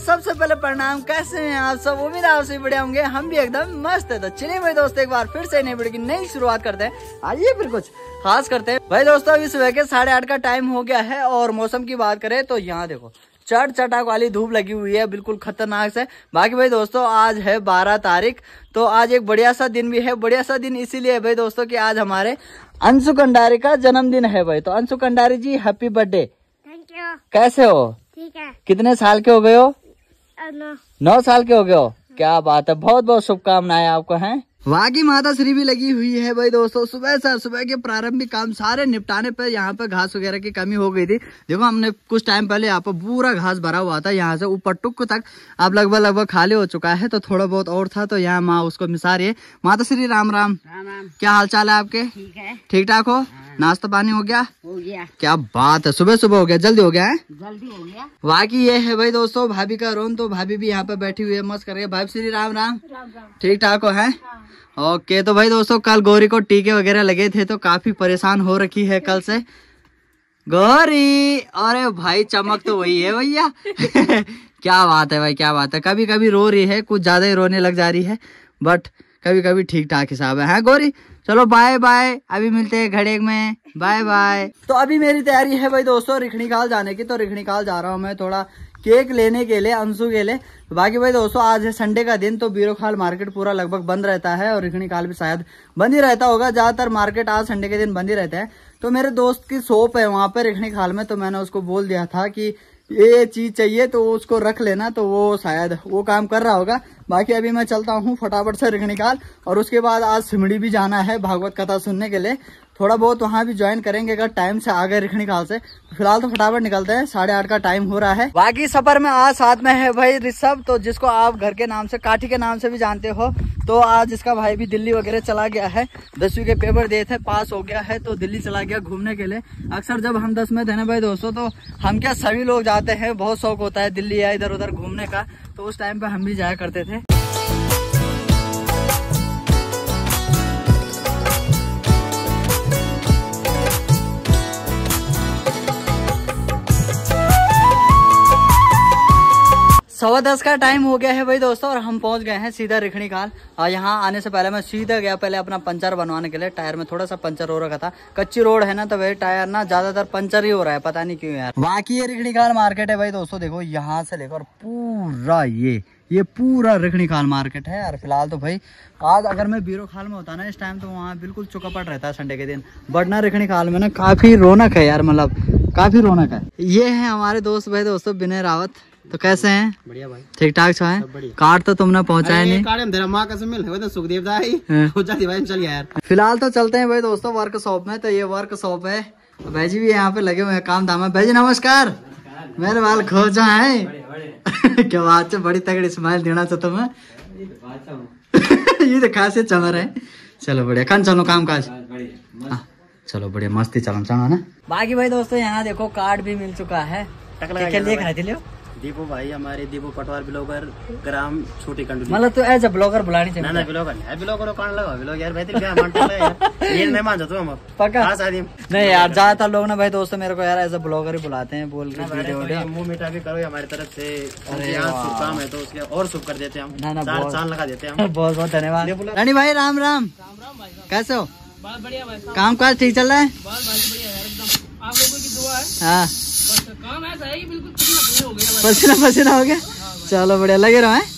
सबसे पहले प्रणाम, कैसे हैं आप सब? उम्मीद है आप सभी बढ़िया होंगे, हम भी एकदम मस्त है। तो चलिए भाई दोस्तों एक बार फिर से नई वीडियो की नई शुरुआत करते हैं। आइए फिर कुछ खास करते हैं। भाई दोस्तों अभी सुबह के 8:30 का टाइम हो गया है और मौसम की बात करें तो यहाँ देखो चटाक वाली धूप लगी हुई है, बिल्कुल खतरनाक से। बाकी भाई दोस्तों आज है 12 तारीख, तो आज एक बढ़िया सा दिन भी है। बढ़िया सा दिन इसीलिए है भाई दोस्तों कि आज हमारे अंशु कंडारी का जन्मदिन है भाई। तो Anshu Kandari ji happy birthday. Thank you. कैसे हो? ठीक है। कितने साल के हो गए हो? 9 साल के हो गए हो। क्या बात है, बहुत बहुत शुभकामनाएं आपको हैं। वहाँ की माता श्री भी लगी हुई है भाई दोस्तों। सुबह के प्रारंभिक काम सारे निपटाने पर यहाँ पे घास वगैरह की कमी हो गई थी। देखो हमने कुछ टाइम पहले यहाँ पर पूरा घास भरा हुआ था, यहाँ से ऊपर टुक तक अब लगभग खाली हो चुका है। तो थोड़ा बहुत और था तो यहाँ माँ उसको मिसा रही है। माता श्री राम राम। राम राम। क्या हाल चाल है आपके? ठीक है। ठीक ठाक हो? नाश्ता पानी हो गया? हो गया। क्या बात है, सुबह सुबह हो गया, जल्दी हो गया है। जल्दी हो गया। वहाँ की ये है भाई दोस्तों भाभी का रोन। तो भाभी भी यहाँ पे बैठी हुई है, मस्त करके। भाभी श्री राम राम। ठीक ठाक हो? है ओके। तो भाई दोस्तों कल गौरी को टीके वगैरह लगे थे तो काफी परेशान हो रखी है कल से गौरी। अरे भाई चमक तो वही है भैया। क्या बात है भाई, क्या बात है। कभी कभी रो रही है, कुछ ज्यादा ही रोने लग जा रही है, बट कभी कभी ठीक ठाक हिसाब है। गौरी चलो बाय बाय, अभी मिलते हैं घड़े में। Bye bye. तो अभी मेरी तैयारी है भाई दोस्तों रिखणीकाल जाने की। तो रिखणीकाल जा रहा हूँ मैं थोड़ा केक लेने के लिए अंशु के लिए। बाकी भाई दोस्तों आज है संडे का दिन, तो बीरोखाल मार्केट पूरा लगभग बंद रहता है और रिखणीकाल भी शायद बंद ही रहता होगा। ज्यादातर मार्केट आज संडे के दिन बंद ही रहते हैं। तो मेरे दोस्त की शॉप है वहां पर रिखणीकाल में, तो मैंने उसको बोल दिया था कि ये चीज चाहिए तो उसको रख लेना, तो वो शायद वो काम कर रहा होगा। बाकी अभी मैं चलता हूँ फटाफट से रिखणीकाल, और उसके बाद आज सिमड़ी भी जाना है भागवत कथा सुनने के लिए। थोड़ा बहुत वहाँ भी ज्वाइन करेंगे अगर टाइम से आ गए रिखणीकाल से। फिलहाल तो फटाफट निकलते हैं, 8:30 का टाइम हो रहा है। बाकी सफर में आज साथ में है भाई ऋषभ, तो जिसको आप घर के नाम से काठी के नाम से भी जानते हो। तो आज इसका भाई भी दिल्ली वगैरह चला गया है, 10वीं के पेपर दिए थे, पास हो गया है, तो दिल्ली चला गया घूमने के लिए। अक्सर जब हम 10 में थे ना भाई दोस्तों, तो हम क्या सभी लोग जाते हैं, बहुत शौक होता है दिल्ली या इधर उधर घूमने का, तो उस टाइम पे हम भी जाया करते थे। सवा 10 का टाइम हो गया है भाई दोस्तों और हम पहुंच गए हैं सीधा रिखणीकाल। और यहाँ आने से पहले मैं सीधा गया पहले अपना पंचर बनवाने के लिए। टायर में थोड़ा सा पंचर हो रखा था, कच्ची रोड है ना, तो वही टायर ना ज्यादातर पंचर ही हो रहा है, पता नहीं क्यों यार। बाकी ये रिखणीकाल मार्केट है भाई दोस्तों, देखो यहाँ से लेकर पूरा ये पूरा रिखणीकाल मार्केट है यार। फिलहाल तो भाई आज अगर मैं बीरोखाल में होता ना इस टाइम, तो वहाँ बिल्कुल चौकापट रहता है संडे के दिन। बट ना रिखणीकाल में ना काफी रौनक है यार, मतलब काफी रौनक है। ये है हमारे दोस्त भाई दोस्तों विनय रावत। तो कैसे हैं? बढ़िया भाई, ठीक ठाक छो है। कार्ड तो तुमने पहुंचाया नहीं। सुखदेव भाई चल यार। फिलहाल तो चलते हैं भाई दोस्तों वर्कशॉप में। तो ये वर्कशॉप है, भाई जी भी यहाँ पे लगे हुए हैं, काम धाम है। भाई जी नमस्कार। मेरे बाल खोजा है। क्या बात है, बड़ी तगड़ी स्माइल देना चाहता मैं। ये तो खासियत चमर है। चलो बढ़िया, खान चलो काम काज। चलो बढ़िया मस्ती चलो चलो ना। बाकी भाई दोस्तों यहाँ देखो कार्ड भी मिल चुका है। दीपू भाई हमारे दीपू पटवार ब्लॉगर ग्राम छोटी कंडोली। मतलब तो एज अ ब्लॉगर बुलानी चाहिए ना। ब्लॉगर है, ब्लॉगर कौन लगा ब्लॉग यार भाई, क्या मानता है यार। ये नहीं मान जाता हम पक्का। हां शादी नहीं यार, ज्यादातर लोग ना भाई दोस्तों मेरे को यार एज अ ब्लॉगर ही बुलाते हैं, बोल के वीडियो मुंह मीठा भी करो हमारी तरफ से। यहां शुभ काम है तो उसके और शुभ कर देते हैं हम, 4 चांद लगा देते हैं हम। बहुत बहुत धन्यवाद रानी भाई। राम राम। कैसे हो? बहुत बढ़िया भाई, काम काज ठीक चल रहा है? बहुत बढ़िया यार एकदम, आप लोगों की दुआ है। हां काम ऐसा है कि बिल्कुल पसीना पसीना हो गया। चलो बढ़िया, लगे रहो हैं।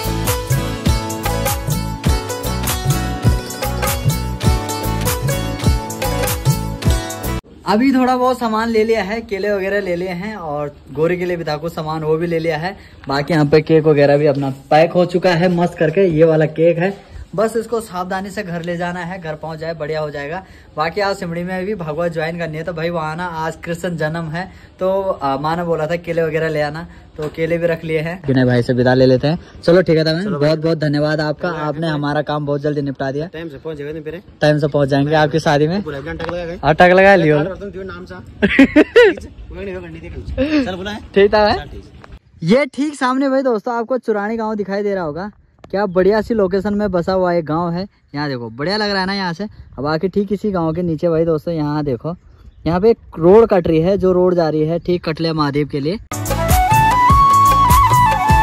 अभी थोड़ा बहुत सामान ले लिया है, केले वगैरह ले लिए हैं, और गोरी के लिए भी था कुछ सामान, वो भी ले लिया है। बाकी यहाँ पे केक वगैरह भी अपना पैक हो चुका है मस्त करके। ये वाला केक है, बस इसको सावधानी से घर ले जाना है, घर पहुंच जाए बढ़िया हो जाएगा। बाकी आज सिमड़ी में भी भागवत ज्वाइन करनी है, तो भाई वहाँ ना आज कृष्ण जन्म है, तो माँ ने बोला था केले वगैरह ले आना, तो केले भी रख लिए हैं। विनय भाई से विदा ले लेते हैं। चलो ठीक है था, बहुत बहुत धन्यवाद आपका, आपने हमारा काम बहुत जल्दी निपटा दिया। टाइम से पहुँच जाएंगे आपकी शादी में। अटक लगा लियो। ठीक था। ये ठीक सामने भाई दोस्तों आपको चुरानी गाँव दिखाई दे रहा होगा। क्या बढ़िया सी लोकेशन में बसा हुआ एक गांव है। यहाँ देखो बढ़िया लग रहा है ना यहाँ से। अब आके ठीक इसी गांव के नीचे भाई दोस्तों यहाँ देखो, यहाँ पे एक रोड कट रही है, जो रोड जा रही है ठीक कटलिया महादेव के लिए।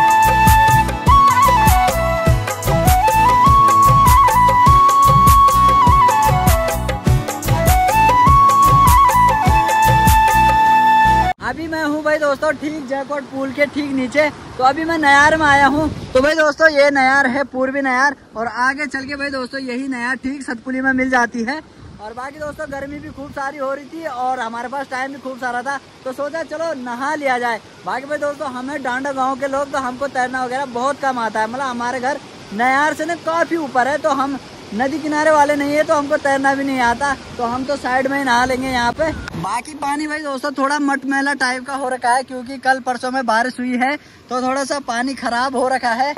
भाई दोस्तों ठीक जयकोट पुल के ठीक नीचे। तो अभी मैं नयार में आया हूँ। तो भाई दोस्तों ये नयार है, पूर्वी नयार, और आगे चल के भाई दोस्तों यही नयार ठीक सतपुली में मिल जाती है। और बाकी दोस्तों गर्मी भी खूब सारी हो रही थी और हमारे पास टाइम भी खूब सारा था, तो सोचा चलो नहा लिया जाए। बाकी भाई दोस्तों हमें डांडा गांव के लोग तो हमको तैरना वगैरह बहुत कम आता है, मतलब हमारे घर नयार से ना काफ़ी ऊपर है, तो हम नदी किनारे वाले नहीं है, तो हमको तैरना भी नहीं आता, तो हम तो साइड में ही नहा लेंगे यहाँ पे। बाकी पानी भाई दोस्तों थोड़ा मटमैला टाइप का हो रखा है, क्योंकि कल परसों में बारिश हुई है, तो थोड़ा सा पानी खराब हो रखा है।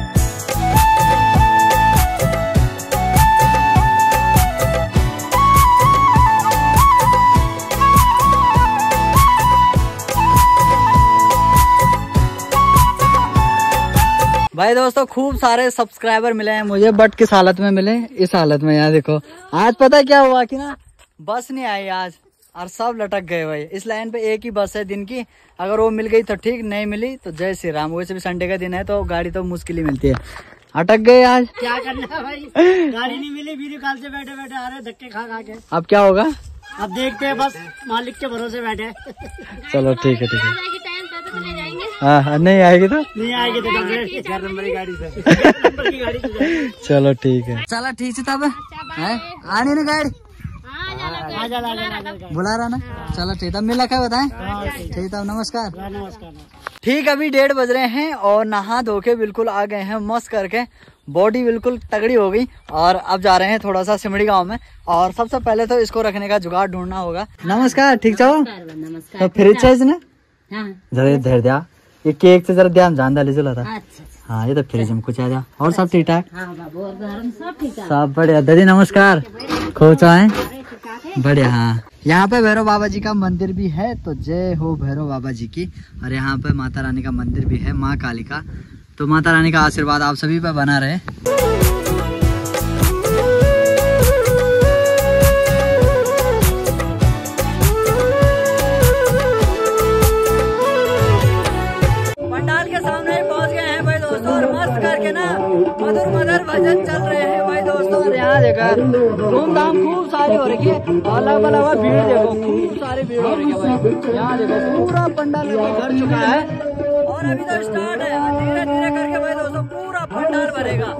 भाई दोस्तों खूब सारे सब्सक्राइबर मिले हैं मुझे, बट किस हालत में मिले, इस हालत में। यहाँ देखो आज पता क्या हुआ कि ना बस नहीं आई आज, और सब लटक गए भाई। इस लाइन पे एक ही बस है दिन की, अगर वो मिल गई तो ठीक, नहीं मिली तो जय श्री राम। वैसे भी संडे का दिन है तो गाड़ी तो मुश्किल ही मिलती है। अटक गए आज, क्या करना है भाई, गाड़ी नहीं मिली, वीडियो कॉल से बैठे बैठे आ रहे धक्के खा खा के। अब क्या होगा, अब देखते हैं, बस मालिक के भरोसे बैठे। चलो ठीक है ठीक है। हाँ नहीं आएगी तो नहीं आएगी तो 4 नंबर की गाड़ी से चलो ठीक है। चलो ठीक है तब आनी ना गाड़ी बुला रहा ना। चलो ठीक है, मिला क्या बताएं। ठीक है नमस्कार। ठीक अभी 1:30 बज रहे हैं और नहा धो के बिल्कुल आ गए हैं मस्त करके, बॉडी बिल्कुल तगड़ी हो गई। और अब जा रहे हैं थोड़ा सा सिमड़ी गांव में, और सबसे पहले तो इसको रखने का जुगाड़ ढूंढना होगा। नमस्कार, ठीक चाहो तो फ्रिज चाहिए ना, जरा धैर्य दिया, ये केक से जरा ध्यान जान डाली चला था। हाँ ये तो फ्रिज में कुछ आ जा। और सब ठीक ठाक, सब बढ़िया। दादी नमस्कार, खूब है बढ़िया। हाँ यहाँ पे भैरव बाबा जी का मंदिर भी है, तो जय हो भैरव बाबा जी की। और यहाँ पे माता रानी का मंदिर भी है, माँ काली का। तो माता रानी का आशीर्वाद आप सभी पे बना रहे। पंडाल के सामने पहुंच गए हैं भाई दोस्तों, और मस्त करके ना मधुर मधुर भजन चल रहे हैं भाई दोस्तों। और यहाँ देखा धूमधाम खूब सारी हो रही है, अलग अलग भीड़ देखो, खूब सारी भीड़ हो रही है भाई। यहाँ देखो पूरा पंडाल भर चुका है, और अभी तो स्टार्ट है, धीरे धीरे करके भाई दोस्तों पूरा पंडाल भरेगा।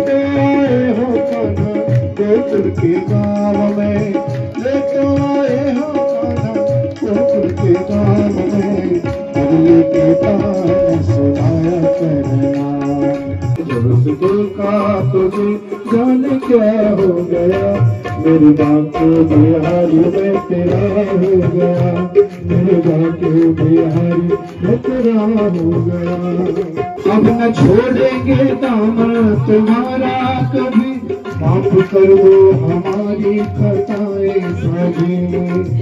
जाने क्या हो गया, मेरी बातों बिहारी में तेरा हो गया, मेरी बातों बिहारी में तेरा हो गया। अब न छोड़ेंगे दामन तुम्हारा कभी, माफ कर दो हमारी खताएं सभी।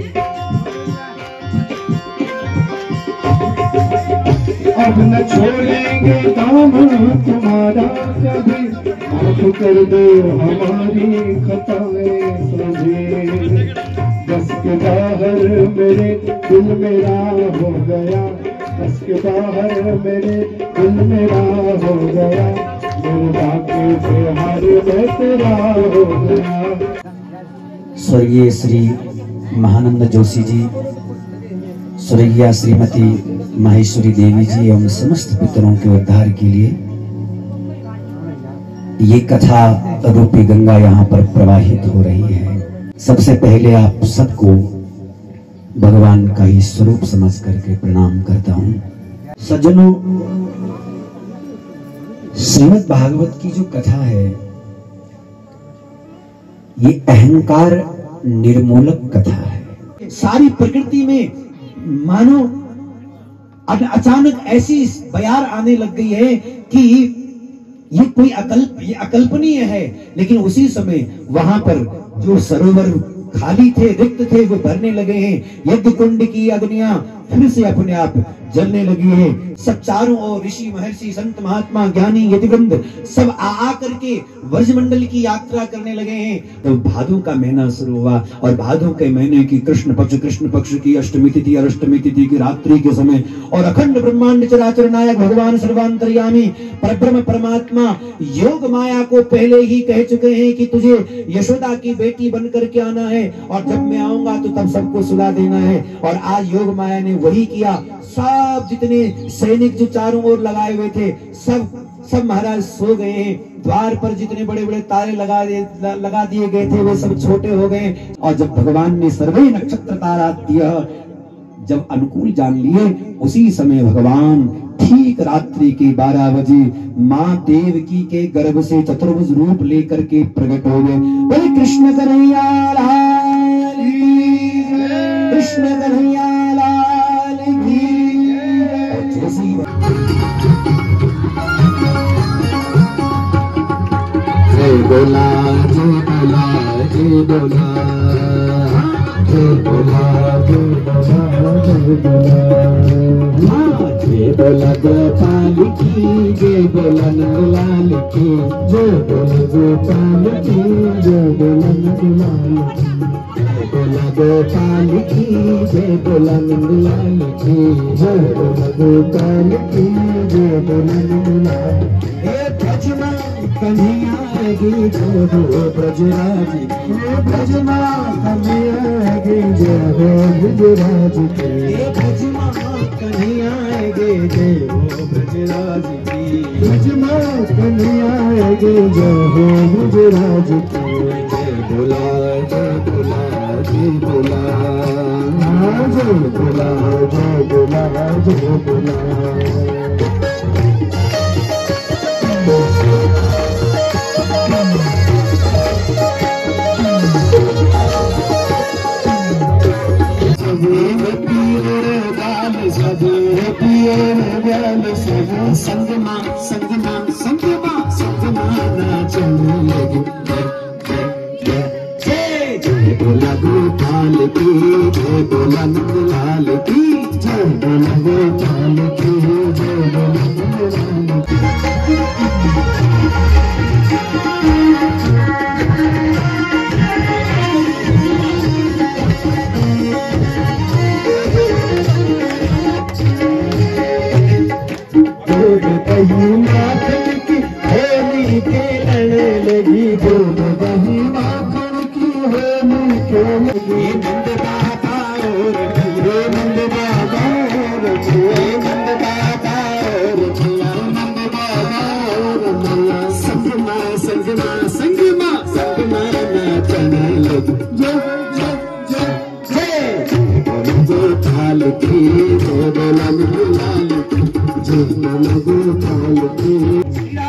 अब न छोड़ेंगे दामन तुम्हारा कभी, माफ कर दो हमारी खताएं सभी। बस के बाहर मेरे दिल मेरा हो गया, बस के बाहर मेरे दिल मेरा हो गया, मेरे बाकी बिहारी में तेरा हो गया। स्वर्गीय श्री महानंद जोशी जी, स्वर्गीय श्रीमती माहेश्वरी देवी जी एवं समस्त पितरों के उद्धार के लिए ये कथा रूपी गंगा यहाँ पर प्रवाहित हो रही है। सबसे पहले आप सबको भगवान का ही स्वरूप समझ करके प्रणाम करता हूँ। सज्जनों, श्रीमद् भागवत की जो कथा है ये अहंकार निर्मूलक कथा है। सारी प्रकृति में मानो अचानक ऐसी बयार आने लग गई है कि ये कोई ये अकल्पनीय है, लेकिन उसी समय वहां पर जो सरोवर खाली थे, रिक्त थे, वो भरने लगे हैं। यज्ञ कुंड की अग्नियां फिर से अपने आप जलने लगी है। सब चारों ओर ऋषि महर्षि संत महात्मा ज्ञानी यतिवृंद सब आ करके व्रजमंडल की यात्रा करने लगे हैं। तो भादों का महीना शुरू हुआ और भादों के महीने की कृष्ण पक्ष की अष्टमी तिथि और अष्टमी तिथि की रात्रि के समय और अखंड ब्रह्मांड चराचर नायक भगवान सर्वांतर्यामी परब्रह्म परमात्मा योग माया को पहले ही कह चुके हैं कि तुझे यशोदा की बेटी बन करके आना है और जब मैं आऊंगा तो तब सबको सुला देना है। और आज योग माया ने वही किया। सब जितने सैनिक जो चारों ओर लगाए हुए थे सब महाराज सो गए हैं। द्वार पर जितने बड़े बड़े तारे लगा दिए गए थे वे सब छोटे हो गए। और जब भगवान ने सर्वे नक्षत्र तारा दिया जब अनुकूल जान लिए उसी समय भगवान ठीक रात्रि के 12 बजे माँ देवकी के गर्भ से चतुर्भुज रूप लेकर के प्रकट हो गए। बोले कृष्ण कन्हैया लाल की, कृष्ण कन्हैया लाल की। जय बोला जय बोला जय बोला जय बोला जय बोला जय बोला गोपाल की, जय बोला नंदलाल की, जय बोला गोपाल की, जय बोला नंदलाल की, जय बोला गोपाल की, जय बोला नंदलाल की, जय बोला गोपाल की, जय बोला नंदलाल। ब्रजमा कन्हैया गी जय हो ब्रजराज, ब्रजमा कन्हैया गी जय हो ब्रजराज की, ब्रजमा कन्हैया गे जय हो ब्रजराज की, ब्रजमा कन्हैया गे जय हो ब्रजराज की। जय बोला जय बोला जय बोला जय बोला जय बोला जय बोला। संगमा संगमा संगमा संगमा नाचने लगी। जय जय बोला गोपाल की, जय बोला नंदलाल की, जय बोला गोपाल की, जय बोला नंदलाल की। माखन की होली खेलने लगी, दूध दही माखन की होली खेलने लगी। नंद बाबा और रे नंद बाबा और रे नंद बाबा और नंद बाबा और मैया संगमा संगमा संगमा संगमा नाचने लगी। जय जय जय जय गोपाल की, जय बोला नंदलाल की, जय बोला गोपाल की।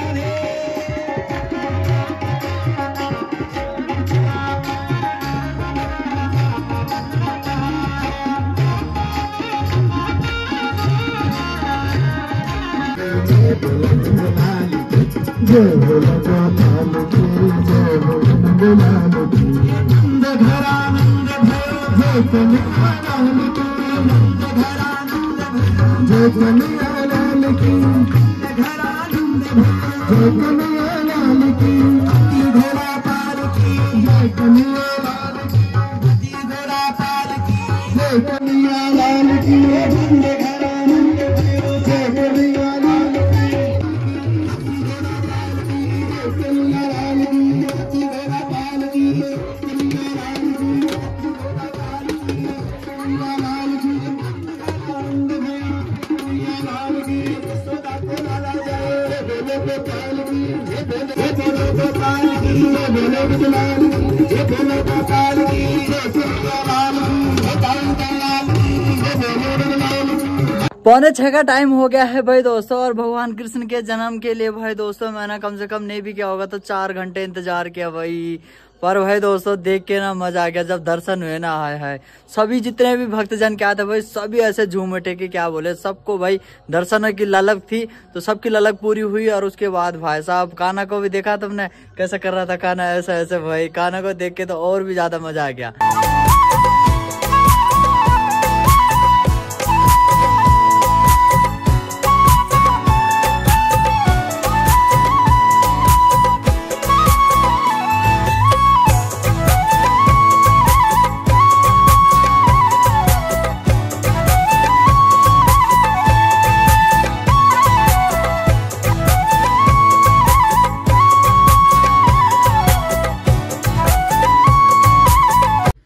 जय बोला गोपाल की, जय बोला नंदलाल की। नंद घरा नंद घर जय कन्हैया लाल की, नंद घरा नंद घर जय कन्हैया लाल की, नंद घरा नंद घर जय कन्हैया लाल की। हाथी घोड़ा पार की, जय कन्हैया लाल की, हाथी घोड़ा पार की, जय कन्हैया लाल की। नंद घरा नंद घर जय कन्हैया लाल की, पौने 6 का टाइम हो गया है भाई दोस्तों, और भगवान कृष्ण के जन्म के लिए भाई दोस्तों मैंने कम से कम नहीं भी क्या होगा तो 4 घंटे इंतजार किया भाई। पर भाई दोस्तों देख के ना मजा आ गया जब दर्शन हुए ना। हाय सभी जितने भी भक्तजन क्या थे भाई सभी ऐसे झूम उठे कि क्या बोले। सबको भाई दर्शनों की ललक थी तो सबकी ललक पूरी हुई। और उसके बाद भाई साहब कान्हा को भी देखा तुमने कैसे कर रहा था कान्हा, ऐसा ऐसे भाई कान्हा को देख के तो और भी ज्यादा मजा आ गया।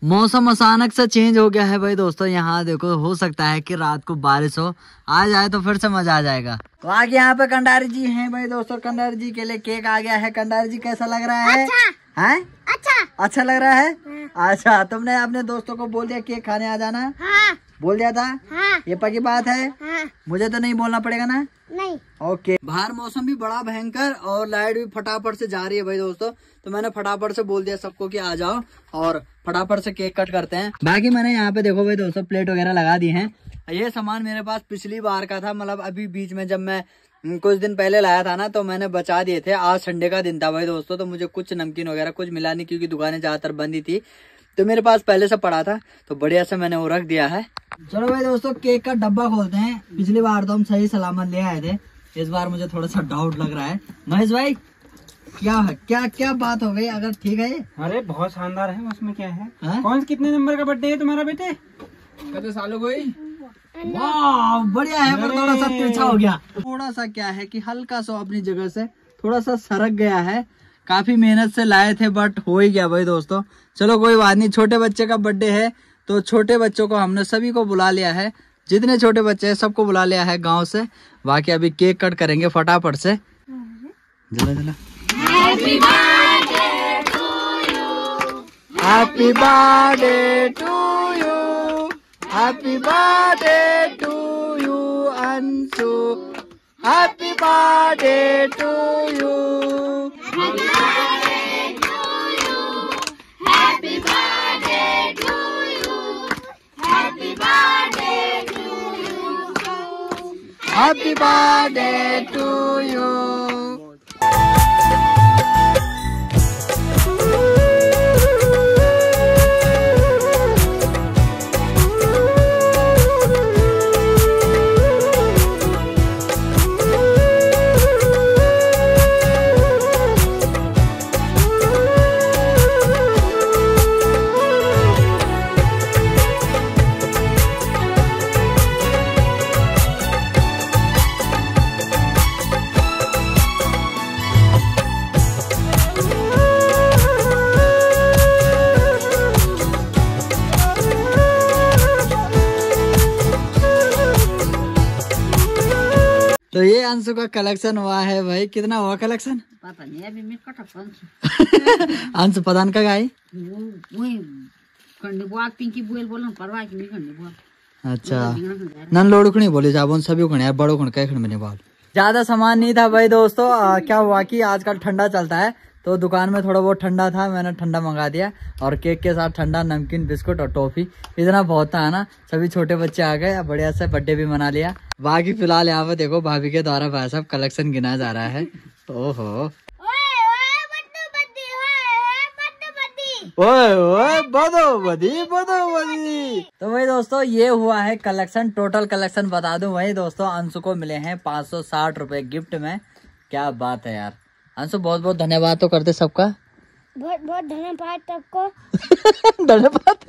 मौसम अचानक से चेंज हो गया है भाई दोस्तों। यहाँ देखो, हो सकता है कि रात को बारिश हो, आ जाए तो फिर से मजा आ जाएगा। तो आगे यहाँ पे कंडारी जी हैं भाई दोस्तों। कंडारी जी के लिए केक आ गया है। कंडारी जी कैसा लग रहा है? अच्छा लग रहा है। अच्छा, तुमने अपने दोस्तों को बोल दिया केक खाने आ जाना? हाँ। बोल दिया था? हाँ। ये पक्की बात है? हाँ। मुझे तो नहीं बोलना पड़ेगा ना? नहीं। ओके। बाहर मौसम भी बड़ा भयंकर और लाइट भी फटाफट से जा रही है भाई दोस्तों। तो मैंने फटाफट से बोल दिया सबको कि आ जाओ और फटाफट से केक कट करते हैं। बाकी मैंने यहाँ पे देखो भाई दोस्तों प्लेट वगैरह लगा दी है। ये सामान मेरे पास पिछली बार का था, मतलब अभी बीच में जब मैं कुछ दिन पहले लाया था ना, तो मैंने बचा दिए थे। आज संडे का दिन था भाई दोस्तों, तो मुझे कुछ नमकीन वगैरह कुछ मिला नहीं क्योंकि दुकानें ज्यादातर बंद ही थी। तो मेरे पास पहले से पड़ा था, तो बढ़िया से मैंने वो रख दिया है। चलो भाई दोस्तों केक का डब्बा खोलते हैं। पिछली बार तो हम सही सलामत ले आए थे, इस बार मुझे थोड़ा सा डाउट लग रहा है। महेश भाई क्या है, क्या बात हो गई? अगर ठीक है? अरे बहुत शानदार है, उसमें क्या है? कौन कितने नंबर का बर्थडे है तुम्हारा बेटे? कितने सालों को? वाह बढ़िया है, पर थोड़ा सा तिरछा हो गया। थोड़ा सा क्या है कि हल्का सा अपनी जगह से थोड़ा सा सरक गया है। काफी मेहनत से लाए थे बट हो ही गया भाई दोस्तों। चलो कोई बात नहीं, छोटे बच्चे का बर्थडे है तो छोटे बच्चों को हमने सभी को बुला लिया है। जितने छोटे बच्चे हैं सबको बुला लिया है गांव से। बाकी अभी केक कट करेंगे फटाफट से। जला जला। Happy birthday to you, happy birthday to you, happy birthday to you Anshu, happy birthday to you, happy birthday to you, happy birthday to you, happy birthday to you, happy birthday to you. तो ये अंशु का collection हुआ है भाई। कितना हुआ collection? पता नहीं, अभी मैं कटा अंशु प्रधान का गाय पिंकी बुएल बोल परवा की नहीं। अच्छा, नन लोड़खणी बोले जाबोन सभी खणे यार, बड़ो खण कई खण में बाल। ज्यादा सामान नहीं था भाई दोस्तों। क्या हुआ कि आजकल ठंडा चलता है तो दुकान में थोड़ा बहुत ठंडा था, मैंने ठंडा मंगा दिया और केक के साथ ठंडा, नमकीन, बिस्कुट और टॉफी। इतना बहुत था ना। सभी छोटे बच्चे आ गए, बढ़िया से बर्थडे भी मना लिया। बाकी फिलहाल यहाँ पे देखो भाभी के द्वारा भाई साहब कलेक्शन गिना जा रहा है। ओहो ओए बदो बदी। तो भाई दोस्तों ये हुआ है कलेक्शन। टोटल कलेक्शन बता दूं भाई दोस्तों, अंशु को मिले हैं 560 रुपए गिफ्ट में। क्या बात है यार अंशु, बहुत बहुत धन्यवाद तो करते सबका। बहुत बहुत धन्यवाद सबको। धन्यवाद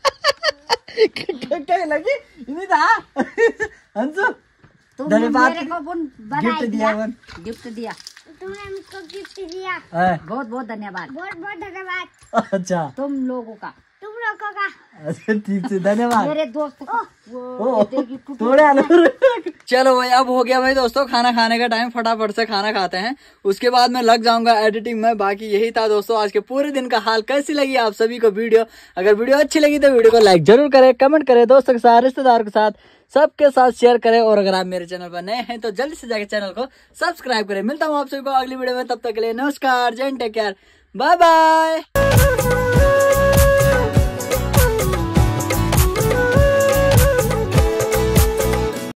क्या लगी नहीं था अंशु? धन्यवाद, गिफ्ट दिया तुमने हमको गिफ्ट दिया, बहुत बहुत धन्यवाद। बहुत बहुत धन्यवाद। अच्छा तुम लोगों का अच्छा ठीक है, धन्यवाद मेरे दोस्त को। चलो भाई अब हो गया भाई दोस्तों खाना खाने का टाइम। फटाफट से खाना खाते हैं, उसके बाद मैं लग जाऊंगा एडिटिंग में। बाकी यही था दोस्तों आज के पूरे दिन का हाल। कैसी लगी आप सभी को वीडियो? अगर वीडियो अच्छी लगी तो वीडियो को लाइक जरूर करें, कमेंट करें, दोस्तों के साथ, रिश्तेदारों के साथ, सबके साथ शेयर करें। और अगर आप मेरे चैनल पर नए हैं तो जल्दी से जाकर चैनल को सब्सक्राइब करें। मिलता हूँ आप सभी को अगली वीडियो में, तब तक के लिए नमस्कार, जय Hind, take care, bye bye.